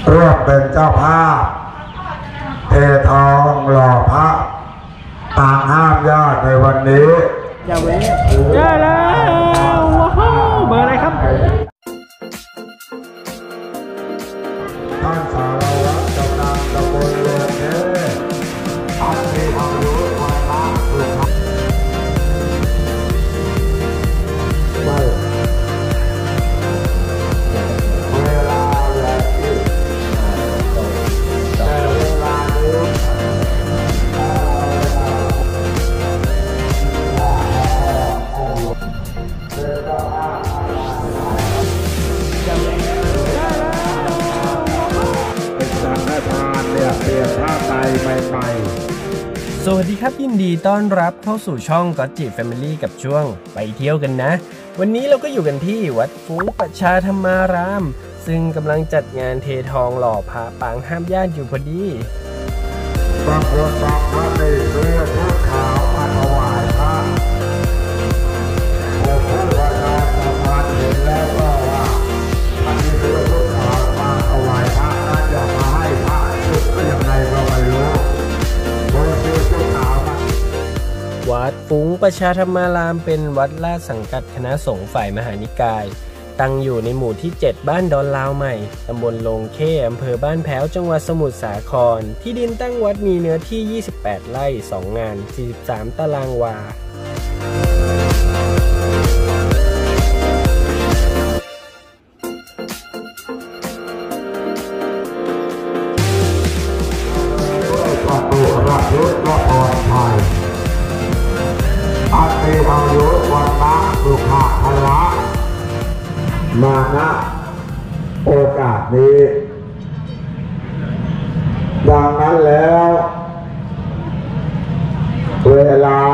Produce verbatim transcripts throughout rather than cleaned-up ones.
ร่วมเป็นเจ้าภาพเททองหล่อพระปางห้ามญาติในวันนี้อย่าเว้ยได้แล้วว้าวเบอร์อะไรครับท่านสารวัตรกำนันตำบลโลเทท่านที่อายุวันละสุขไม่เวลาและที่แต่เวลานี้สวัสดีครับยินดีต้อนรับเข้าสู่ช่องก็จิแฟมิลี่กับช่วงไปเที่ยวกันนะวันนี้เราก็อยู่กันที่วัดฟุ้งประชาธรรมารามซึ่งกำลังจัดงานเททองหล่อพระปางห้ามญาติอยู่พอดีบางคนบางพระในเสื้อผ้าขาวมาถวายพระผู้ผู้ว่าการสะพานเห็นแล้วก็ว่าอันนี้เสื้อผ้าขาวมาถวายพระน่าจะมาให้พระสุดก็ยังไงก็ไม่รู้วัดฟุ้งประชาธรรมารามเป็นวัดราชสังกัดคณะสงฆ์ฝ่ายมหานิกายตั้งอยู่ในหมู่ที่เจ็ดบ้านดอนลาวใหม่ตำบลโลงเข้อำเภอบ้านแพ้วจังหวัดสมุทรสาครที่ดินตั้งวัดมีเนื้อที่ยี่สิบแปดไร่สองงานสี่สิบสามตารางวาอันมีอายุวันละสุขะพละมาณโอกาสนี้ดังนั้นแล้วเวลา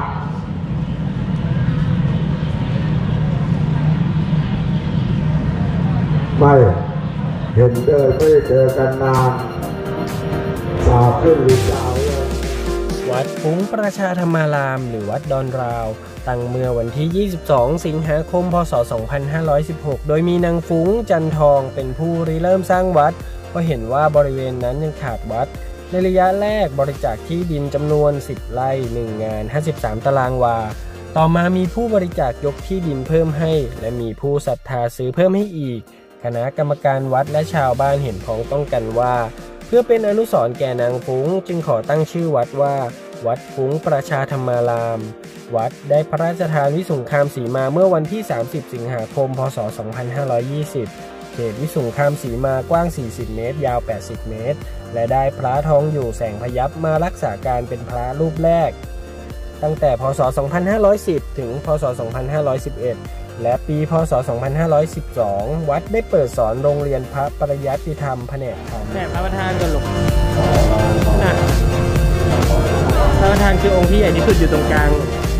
ไม่เห็นเดินไม่เจอกันนานสาวขึ้นหรือสาววัดฟุ้งประชาธรรมารามหรือวัดดอนราวตั้งเมื่อวันที่ยี่สิบสองสิงหาคมพศสองพันห้าร้อยสิบหกโดยมีนางฟุ้งจันทองเป็นผู้ริเริ่มสร้างวัดเพราะเห็นว่าบริเวณนั้นยังขาดวัดในระยะแรกบริจาคที่ดินจำนวนสิบไร่หนึ่งงานห้าสิบสามตารางวาต่อมามีผู้บริจาคยกที่ดินเพิ่มให้และมีผู้ศรัทธาซื้อเพิ่มให้อีกคณะกรรมการวัดและชาวบ้านเห็นพ้องต้องกันว่าเพื่อเป็นอนุสรณ์แก่นางฟุ้งจึงขอตั้งชื่อวัดว่าวัดฟุ้งประชาธรรมารามวัดได้พระราชทานวิสุงคามสีมาเมื่อวันที่สามสิบสิงหาคมพศสองพันห้าร้อยยี่สิบเขตวิสุงคามสีมากว้างสี่สิบเมตรยาวแปดสิบเมตรและได้พระทองอยู่แสงพยัพมารักษาการเป็นพระรูปแรกตั้งแต่พศสองพันห้าร้อยสิบถึงพศสองพันห้าร้อยสิบเอ็ดและปีพศสองพันห้าร้อยสิบสองวัดได้เปิดสอนโรงเรียนพระปริยัติธรรมแผนกธรรมแม่พระประธานกันหลงนะพระประธานคือองค์ที่ใหญ่ที่สุดอยู่ตรงกลาง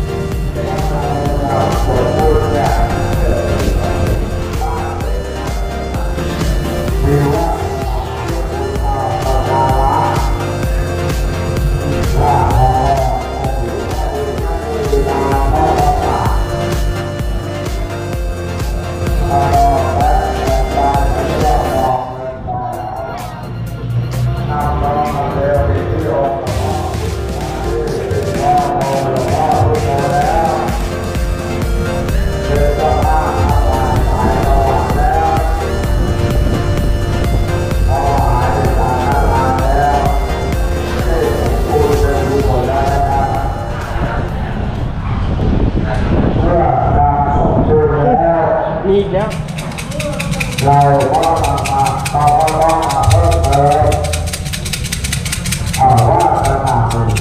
มีอีกแล้วเราก็ต้องมาเราก็ต้องมาเพิ่มเติมเอาว่าขนาดนี้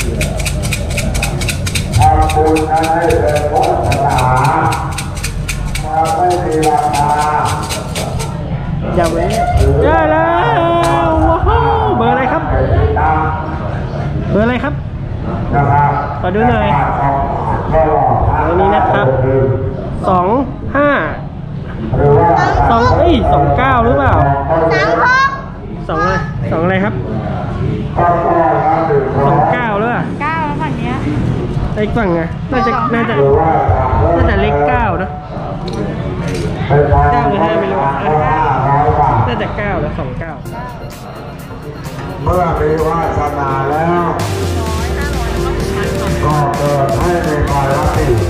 ทำบุญนั้นให้เป็นวัฒนาถ้าไม่มีราคาอย่าเว้ยได้แล้วว้าวเบอร์อะไรครับเบอร์อะไรครับขอดูหน่อยเบอร์นี้นะครับสองห้าสองเอ้ยสองเก้าหรือเปล่าสองอะไรสองอะไรครับสองเก้าหรือเปล่าเก้าแล้วฝั่งเนี้ยอีกฝั่งไงน่าจะน่าจะน่าจะเลขเก้านะเก้าหรือห้าไม่รู้น่าจะเก้าแล้วสองเก้าเมื่อมีวาสนาแล้วก็เกิดให้ในคอยรับดี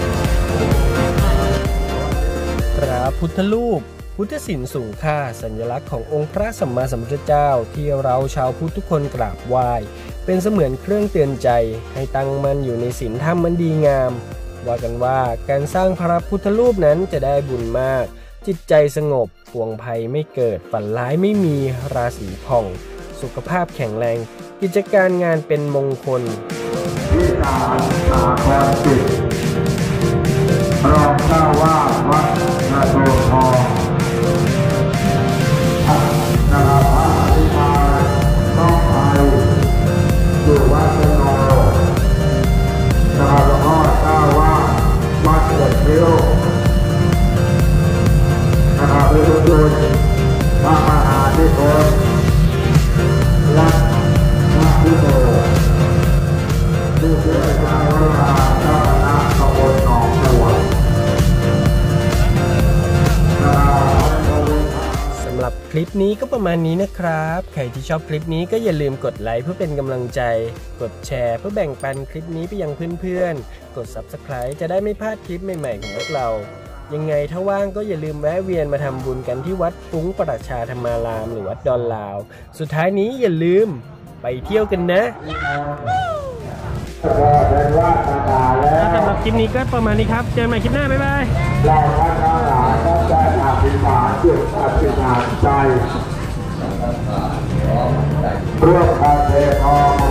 พระพุทธรูปพุทธศิลป์สูงค่าสัญลักษณ์ขององค์พระสัมมาสัมพุทธเจ้าที่เราชาวพุทธทุกคนกราบไหว้เป็นเสมือนเครื่องเตือนใจให้ตั้งมั่นอยู่ในศีลธรรมมันดีงามว่ากันว่าการสร้างพระพุทธรูปนั้นจะได้บุญมากจิตใจสงบปวงภัยไม่เกิดฝันร้ายไม่มีราศีผ่องสุขภาพแข็งแรงกิจการงานเป็นมงคลที่การสาครจิตรองเจ้าวาดวัดนาโตทองนะครับพระอธิการต้องไปอยู่วัดเชโนนะครับแล้วก็เจ้าวาดวัดเกิดเที่ยวนะครับเป็นทุกคนพระมหาธิโกและพระพุทโธผู้เชี่ยวชาญเรื่องการเจ้าคณะตำบลหนองบัวสำหรับคลิปนี้ก็ประมาณนี้นะครับใครที่ชอบคลิปนี้ก็อย่าลืมกดไลค์เพื่อเป็นกำลังใจกดแชร์เพื่อแบ่งปันคลิปนี้ไปยังเพื่อนๆกด ซับสไครบ์ จะได้ไม่พลาดคลิปใหม่ๆของพวกเรายังไงถ้าว่างก็อย่าลืมแวะเวียนมาทำบุญกันที่วัดฟุ้งประชาธรรมารามหรือวัดดอนลาวสุดท้ายนี้อย่าลืมไปเที่ยวกันนะสำหรับคลิปนี้ก็ประมาณนี้ครับเจอกันใหม่คลิปหน้าบ๊ายบายเราท่านทั้งหลายต้องได้อธิษฐานจิตอธิษฐานใจร่วมกันเททอง